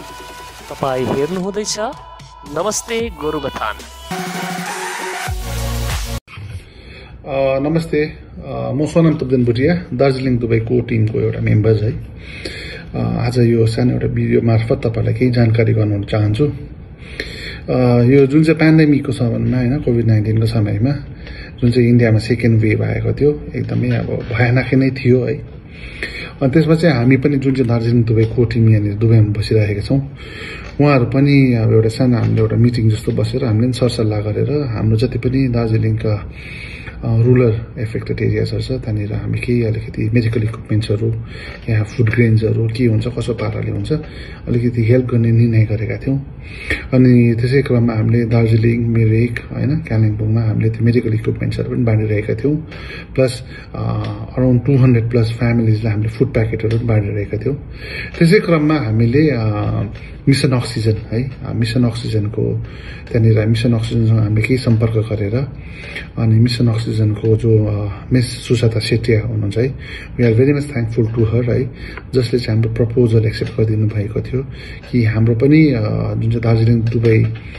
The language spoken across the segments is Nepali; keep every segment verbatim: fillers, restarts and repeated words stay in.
तपाईं हेर्नुहुँदैछ नमस्ते गोरुबथान। नमस्ते, म सोनाम तब्देन भुटिया, दार्जिलिङ दुबईको टिमको एउटा मेम्बर है। आज यो सानो एउटा भिडियो मार्फत तपाईलाई केही जानकारी गराउन चाहन्छु। यो जुन चाहिँ पेन्डेमिकको समयमा हैन, कोभिड नाइन्टीन को समयमा जुन चाहिँ इन्डियामा सेकेन्ड वेभ आएको थियो, एकदमै अब भयानकै नै थियो है। अनि त्यसमा चाहिँ हामी पनि जुन चाहिँ दार्जिलिङ दुबईको टिम यहाँनिर दुबईमा बसिरहेका छौँ, उहाँहरू पनि अब एउटा सानो हामीले एउटा मिटिङ जस्तो बसेर हामीले सरसल्लाह गरेर हाम्रो जति पनि दार्जिलिङका रुरल एफेक्टेड एरियाजहरू छ त्यहाँनिर हामी केही अलिकति मेडिकल इक्विपमेन्ट्सहरू, यहाँ फुड ग्रेन्सहरू के हुन्छ कसो पाराले हुन्छ अलिकति हेल्प गर्ने निर्णय गरेका थियौँ। अनि त्यसै क्रममा हामीले दार्जिलिङ, मिरिक हैन, कालिम्पोङमा हामीले त्यो मेडिकल इक्विपमेन्ट्सहरू पनि बाँडिरहेका थियौँ। Plus around two hundred plus फ्यामिलीजलाई हामीले फुड प्याकेटहरू पनि बाँडिरहेका थियौँ। त्यसै क्रममा हामीले मिसन अक्सिजन है, मिसन अक्सिजनको त्यहाँनिर मिसन अक्सिजनसँग हामीले केही सम्पर्क गरेर अनि मिसन अक्सिजनको जो मिस सुजाता सेटिया हुनुहुन्छ है, we are very much thankful to her है, जसले चाहिँ हाम्रो प्रपोजल एक्सेप्ट गरिदिनु भएको थियो कि हाम्रो पनि जुन चाहिँ दार्जिलिङ दुबई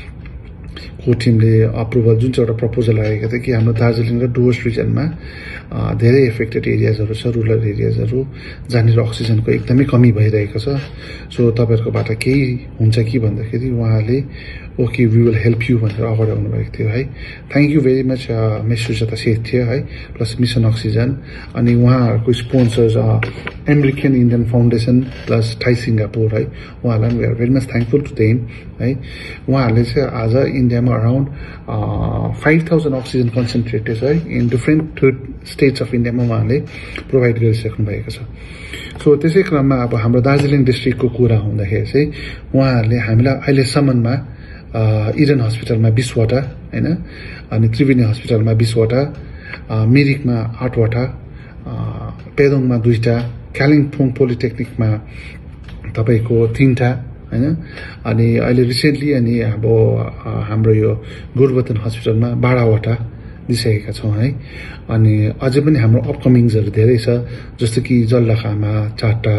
को टिमले अप्रुभल जुन चाहिँ एउटा प्रपोजल आएको थियो कि हाम्रो दार्जिलिङ र डुवर्स रिजनमा धेरै एफेक्टेड एरियाजहरू छ, रुरल एरियाजहरू जहाँनिर अक्सिजनको एकदमै कमी भइरहेको छ। सो तपाईँहरूकोबाट केही हुन्छ कि भन्दाखेरि उहाँले okay we will help you भनेर अगाडि आउनुभएको थियो है। Thank you very much miss Sujata Sethia है, प्लस मिसन अक्सिजन अनि उहाँहरूको sponsors American Indian foundation plus Thai Singapore है, उहाँहरूलाई we are very much thankful to them है। उहाँहरूले चाहिँ आज इन्डियामा around five thousand oxygen concentrated है इन डिफ्रेन्ट स्टेट्स अफ इन्डियामा उहाँले प्रोभाइड गरिसक्नु भएको छ। सो त्यसै क्रममा अब हाम्रो दार्जिलिङ डिस्ट्रिक्टको कुरा हुँदाखेरि चाहिँ उहाँहरूले हामीलाई अहिलेसम्ममा इडन हस्पिटलमा बीसवटा हैन, अनि त्रिवेणी हस्पिटलमा बीसवटा, मिरिकमा आठवटा, पेदोङमा दुईटा, कालिम्पोङ पोलिटेक्निकमा तपाईको तीनटा हैन, अनि अहिले रिसेन्टली अनि अब हाम्रो यो गोरुबथान हस्पिटलमा बाह्रवटा दिइसकेका छौँ है। अनि अझै पनि हाम्रो अपकमिङ्सहरू धेरै छ, जस्तो कि जल्लाखामा चारवटा,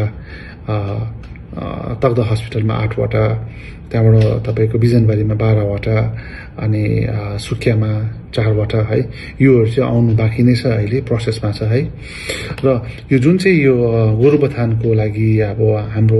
तग्दा हस्पिटलमा आठवटा, त्यहाँबाट तपाईँको बिजनबारीमा बाह्रवटा, अनि सुकियामा चारवटा है। योहरू चाहिँ आउनु बाँकी नै छ, अहिले प्रोसेसमा छ है। र यो जुन चाहिँ यो गोरुबथानको लागि अब हाम्रो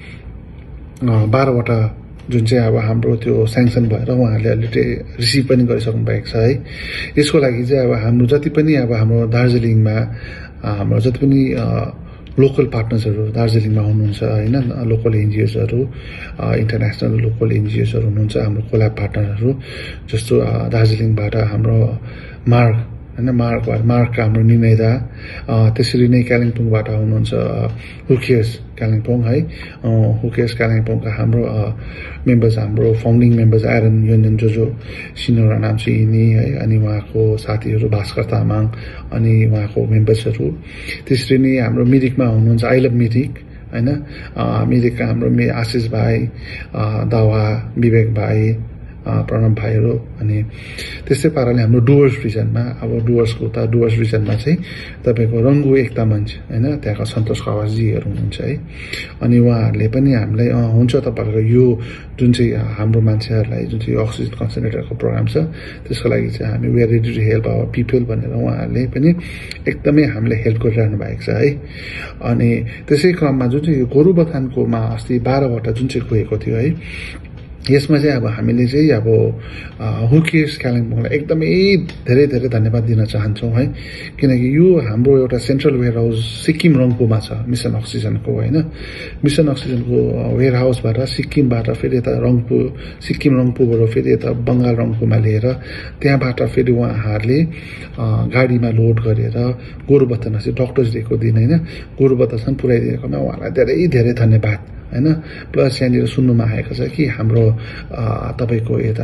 बाह्रवटा जुन चाहिँ अब हाम्रो त्यो स्याङ्सन भएर उहाँहरूले अलरेडी रिसिभ पनि गरिसक्नु भएको छ है। यसको लागि चाहिँ अब हाम्रो जति पनि अब हाम्रो दार्जिलिङमा हाम्रो जति पनि लोकल पार्टनर्सहरू दार्जिलिङमा हुनुहुन्छ हैन, लोकल एनजिओजहरू, इन्टरनेसनल लोकल एनजिओजहरू हुनुहुन्छ, हाम्रो कोल्याब पार्टनरहरू, जस्तो दार्जिलिङबाट हाम्रो मार्ग हैन, मार्गबाट मार्गका हाम्रो निमेदा, त्यसरी नै कालिम्पोङबाट हुनुहुन्छ हुकेयर्स कालिम्पोङ है, हुकेयर्स कालिम्पोङका हाम्रो मेम्बर्स, हाम्रो फाउन्डिङ मेम्बर्स आइरन योन्जन जोजो सिनोरा नाम्ची यिनी है, अनि उहाँको साथीहरू भास्कर तामाङ अनि उहाँको मेम्बर्सहरू। त्यसरी नै हाम्रो मिरिकमा हुनुहुन्छ आई लभ मिरिक हैन, मिरिकका हाम्रो आशिष भाइ, दावा, विवेक भाइ, प्रणव भाइहरू। अनि त्यस्तै पाराले हाम्रो डुवर्स रिजनमा अब डुवर्सको उता डुवर्स रिजनमा चाहिँ तपाईँको रङ्गु एकता मञ्च हैन, त्यहाँका सन्तोष खवासजीहरू हुनुहुन्छ है। अनि उहाँहरूले पनि हामीलाई हुन्छ तपाईँहरूको यो जुन चाहिँ हाम्रो मान्छेहरूलाई जुन चाहिँ अक्सिजन कन्सन्ट्रेटरको प्रोग्राम छ त्यसको लागि चाहिँ हामी we are ready to help our people भनेर उहाँहरूले पनि एकदमै हामीलाई हेल्प गरिरहनु भएको छ है। अनि त्यसै क्रममा जुन चाहिँ यो गोरुबथानकोमा अस्ति बाह्रवटा जुन चाहिँ गएको थियो है, यसमा चाहिँ अब हामीले चाहिँ अब हुकेयर्स कालिम्पोङलाई एकदमै धेरै धेरै धन्यवाद दिन चाहन्छौँ है, किनकि यो हाम्रो एउटा सेन्ट्रल वेयर हाउस सिक्किम रङ्पुमा छ मिसन अक्सिजनको हैन। मिसन अक्सिजनको वेयर हाउसबाट सिक्किमबाट फेरि यता रङ्पू, सिक्किम रङ्पूबाट फेरि यता बङ्गाल रङ्पूमा लिएर त्यहाँबाट फेरि उहाँहरूले गाडीमा लोड गरेर गोरुबथान चाहिँ डक्टर्स डेको दिन हैन गोरुबथानसम्म पुर्याइदिएकोमा उहाँलाई धेरै धेरै धन्यवाद हैन। प्लस यहाँनिर सुन्नुमा आएको छ कि हाम्रो तपाईँको यता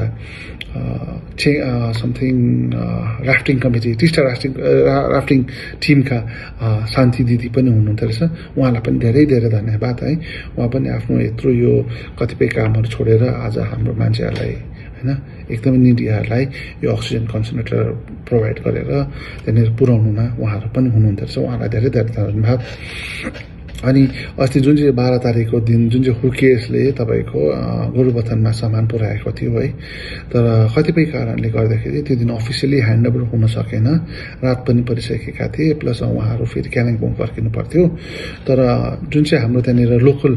something rafting committee, Teesta rafting rafting टिमका शान्ति दिदी पनि हुनुहुन्थ्यो रहेछ, उहाँलाई पनि धेरै धेरै धन्यवाद है। उहाँ पनि आफ्नो यत्रो यो कतिपय कामहरू छोडेर आज हाम्रो मान्छेहरूलाई हैन एकदमै निडीहरूलाई यो अक्सिजन कन्सन्ट्रेटर प्रोभाइड गरेर त्यहाँनिर पुर्याउनुमा उहाँहरू पनि हुनुहुन्थ्यो रहेछ, उहाँलाई धेरै धेरै धन्यवाद। अनि अस्ति जुन चाहिँ बाह्र तारिकको दिन जुन चाहिँ हुकेसले तपाईँको गोरुबथानमा सामान पुर्याएको थियो है, तर कतिपय कारणले गर्दाखेरि त्यो दिन अफिसियली ह्यान्डओभर हुन सकेन, रात पनि परिसकेका थिए, प्लस उहाँहरू फेरि कालिम्पोङ फर्किनु पर्थ्यो। तर जुन चाहिँ हाम्रो त्यहाँनिर लोकल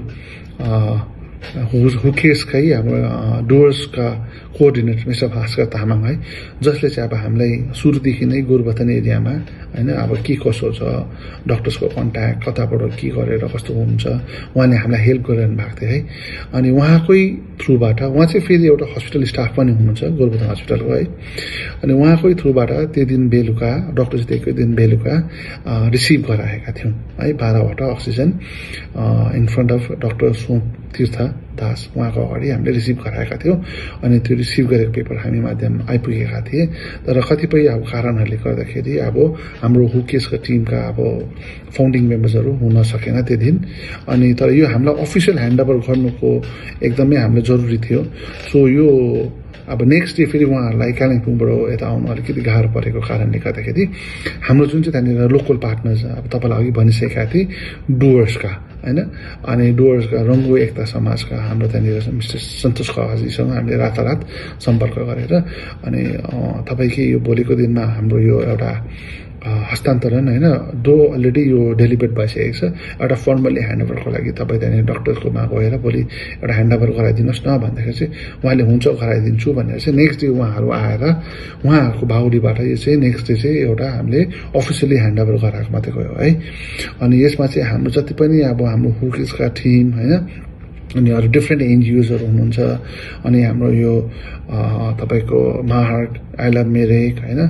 हुकेसकै हाम्रो डुवर्सका कोअर्डिनेटर मिस्टर भास्कर तामाङ है, जसले चाहिँ अब हामीलाई सुरुदेखि नै गोरुबथान एरियामा होइन अब के कसो छ, डक्टर्सको कन्ट्याक्ट कताबाट के गरेर कस्तो हुन्छ, उहाँले हामीलाई हेल्प गरिरहनु भएको थियो है। अनि उहाँकै थ्रुबाट, उहाँ चाहिँ फेरि एउटा हस्पिटल स्टाफ पनि हुनुहुन्छ गोरुबथान हस्पिटलको है, अनि उहाँकै थ्रुबाट त्यो दिन बेलुका डक्टर दिएको दिन बेलुका रिसिभ गराएका थियौँ है, बाह्रवटा oxygen in front of doctor Som Tirtha Das उहाँको अगाडि हामीले रिसिभ गराएका थियौँ। अनि त्यो रिसिभ गरेको पेपर हामी माध्यम आइपुगेका थिए, तर कतिपय अब कारणहरूले गर्दाखेरि अब हाम्रो हुकेसको टिमका अब फाउन्डिङ मेम्बर्सहरू हुन सकेन त्यो दिन। अनि तर यो हामीलाई अफिसियल ह्यान्डओभर गर्नुको एकदमै हामीलाई जरुरी थियो। सो यो अब नेक्स्ट डे फेरि उहाँहरूलाई कालिम्पोङबाट यता आउनु अलिकति गाह्रो परेको कारणले गर्दाखेरि हाम्रो जुन चाहिँ त्यहाँनिर लोकल पार्टनर्स, अब तपाईँलाई अघि भनिसकेका थिएँ डुवर्सका होइन, अनि डुवर्सका रङ्गु एकता समाजका हाम्रो त्यहाँनिर मिस्टर सन्तोष खवाजीसँग हामीले रातारात सम्पर्क गरेर अनि तपाईँकै यो भोलिको दिनमा हाम्रो यो एउटा हस्तान्तरण होइन, दो अलरेडी यो डेलिभर्ड भइसकेको छ, एउटा फर्मली ह्यान्डओभरको लागि तपाईँ त्यहाँनिर डक्टरकोमा गएर भोलि एउटा ह्यान्डओभर गराइदिनुहोस् न भन्दाखेरि चाहिँ उहाँले हुन्छ गराइदिन्छु भनेर चाहिँ नेक्स्ट डे उहाँहरू आएर उहाँहरूको बाहुलीबाट यो चाहिँ नेक्स्ट डे चाहिँ एउटा हामीले अफिसियली ह्यान्डओभर गराएको मात्रै गयो है। अनि यसमा चाहिँ हाम्रो जति पनि अब हाम्रो हुकेसका टिम होइन, अनि अरू डिफ्रेन्ट एनजिओजहरू हुनुहुन्छ, अनि हाम्रो यो तपाईँको माहार्ट, आई लभ मेरेक होइन,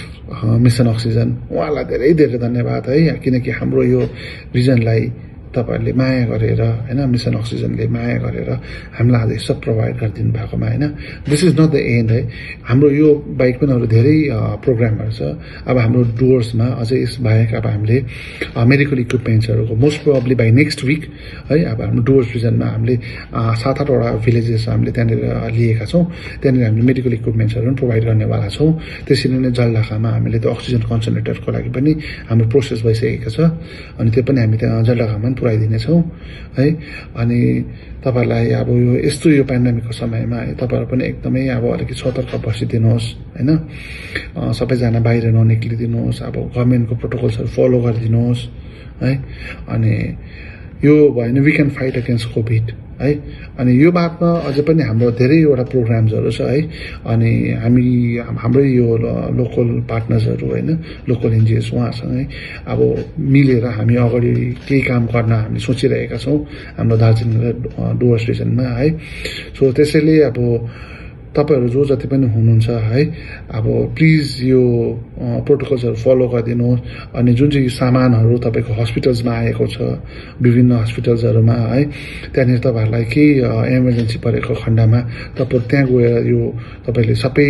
मिसन अक्सिजन, उहाँलाई धेरै धेरै धन्यवाद है, किनकि हाम्रो यो रिजनलाई तपाईँहरूले माया गरेर होइन, मिसन अक्सिजनले माया गरेर हामीलाई आज सब प्रोभाइड गरिदिनु भएकोमा होइन। This is not the end है, हाम्रो यो बाहेक पनि अरू धेरै प्रोग्रामहरू छ। अब हाम्रो डुवर्समा अझै यस बाहेक अब हामीले मेडिकल इक्विपमेन्ट्सहरूको most probably by next week है, अब हाम्रो डुवर्स रिजनमा हामीले सात आठवटा भिलेजेस हामीले त्यहाँनिर लिएका छौँ, त्यहाँनिर हामीले मेडिकल इक्विपमेन्ट्सहरू पनि प्रोभाइड गर्नेवाला छौँ। त्यसरी नै जलढाकामा हामीले त्यो अक्सिजन कन्सन्ट्रेटरको लागि पनि हाम्रो प्रोसेस भइसकेको छ, अनि त्यो पनि हामी त्यहाँ जलढाकामा पुऱ्याइदिनेछौँ है। अनि तपाईँहरूलाई अब यो यस्तो यो पेन्डेमिकको समयमा तपाईँहरू पनि एकदमै अब अलिकति सतर्क बसिदिनुहोस् होइन, सबैजना बाहिर ननिक्लिदिनुहोस्, अब गभर्मेन्टको प्रोटोकल्सहरू फलो गरिदिनुहोस् है। अनि यो भयो भने we can fight against Covid है। अनि यो बादमा अझै पनि हाम्रो धेरैवटा प्रोग्राम्सहरू छ है, अनि हामी हाम्रै यो लोकल पार्टनर्सहरू होइन, लोकल एनजिओस उहाँसँगै अब मिलेर हामी अगाडि केही काम गर्न हामी सोचिरहेका छौँ हाम्रो दार्जिलिङ र डुवर्स रिजनमा है। सो त्यसैले अब तपाईँहरू जो जति पनि हुनुहुन्छ है, अब प्लिज यो प्रोटोकल्सहरू फलो गरिदिनुहोस्। अनि जुन चाहिँ सामानहरू तपाईँको हस्पिटल्समा आएको छ, विभिन्न हस्पिटल्सहरूमा है, त्यहाँनिर तपाईँहरूलाई केही इमर्जेन्सी परेको खण्डमा तपाईँ त्यहाँ गएर यो तपाईँले सबै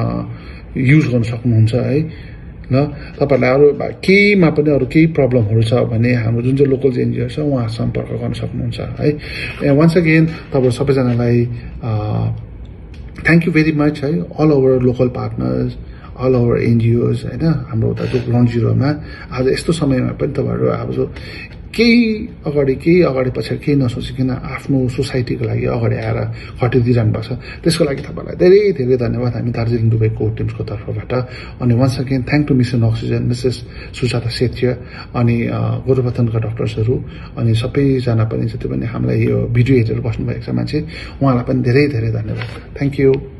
युज गर्न सक्नुहुन्छ है ल। तपाईँहरूलाई अरू केहीमा पनि अरू केही प्रब्लमहरू छ भने हाम्रो जुन चाहिँ लोकल एनजिओ छ उहाँ सम्पर्क गर्न सक्नुहुन्छ है। वान्स अगेन तपाईँहरू सबैजनालाई थ्याङ्क यू भेरी मच है, all over local partners, all over NGOs होइन, हाम्रो उता जो ग्राउन्ड जिरोमा आज यस्तो समयमा पनि तपाईँहरू अब जो केही अगाडि केही अगाडि पछाडि केही नसोचिकन आफ्नो सोसाइटीको लागि अगाडि आएर खटिदिइरहनु भएको छ, त्यसको लागि तपाईँलाई धेरै धेरै धन्यवाद हामी दार्जिलिङ दुबई कोर टिम्सको तर्फबाट। अनि once again thank to mission oxygen, Mrs Sujata Sethia, अनि गोरुबथानका डक्टर्सहरू, अनि सबैजना पनि जति पनि हामीलाई यो भिडियो हेरेर बस्नुभएको छ मान्छे, उहाँलाई पनि धेरै धेरै धन्यवाद। Thank you.